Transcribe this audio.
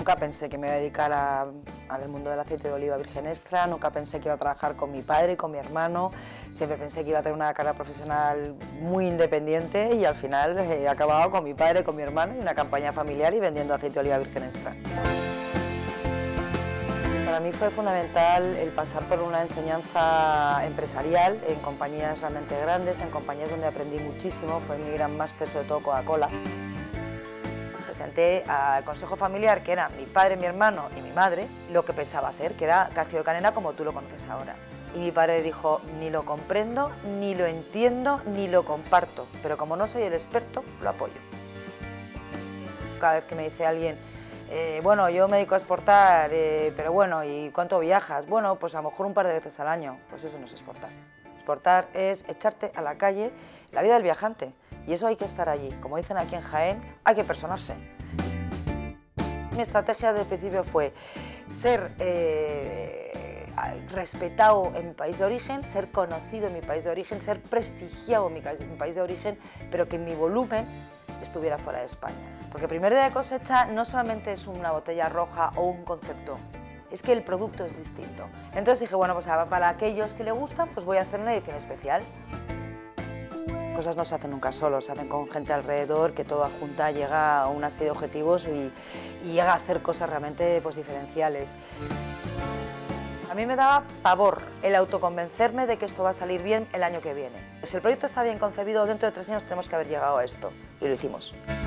Nunca pensé que me iba a dedicar al mundo del aceite de oliva virgen extra, nunca pensé que iba a trabajar con mi padre y con mi hermano, siempre pensé que iba a tener una carrera profesional muy independiente y al final he acabado con mi padre, con mi hermano y una campaña familiar y vendiendo aceite de oliva virgen extra. Para mí fue fundamental el pasar por una enseñanza empresarial en compañías realmente grandes, en compañías donde aprendí muchísimo, fue mi gran máster, sobre todo Coca-Cola. Presenté al consejo familiar, que era mi padre, mi hermano y mi madre, lo que pensaba hacer, que era Castillo de Canena como tú lo conoces ahora. Y mi padre dijo, ni lo comprendo, ni lo entiendo, ni lo comparto, pero como no soy el experto, lo apoyo. Cada vez que me dice alguien, bueno, yo me dedico a exportar, pero bueno, ¿y cuánto viajas? Bueno, pues a lo mejor un par de veces al año. Pues eso no es exportar. Exportar es echarte a la calle la vida del viajante. Y eso hay que estar allí. Como dicen aquí en Jaén, hay que personarse. Mi estrategia desde el principio fue ser respetado en mi país de origen, ser conocido en mi país de origen, ser prestigiado en mi país de origen, pero que mi volumen estuviera fuera de España. Porque primer día de cosecha no solamente es una botella roja o un concepto, es que el producto es distinto. Entonces dije, bueno, pues para aquellos que le gustan, pues voy a hacer una edición especial. Cosas no se hacen nunca solos, se hacen con gente alrededor, que toda junta llega a una serie de objetivos y llega a hacer cosas realmente pues, diferenciales. A mí me daba pavor el autoconvencerme de que esto va a salir bien el año que viene. Si el proyecto está bien concebido, dentro de 3 años tenemos que haber llegado a esto, y lo hicimos.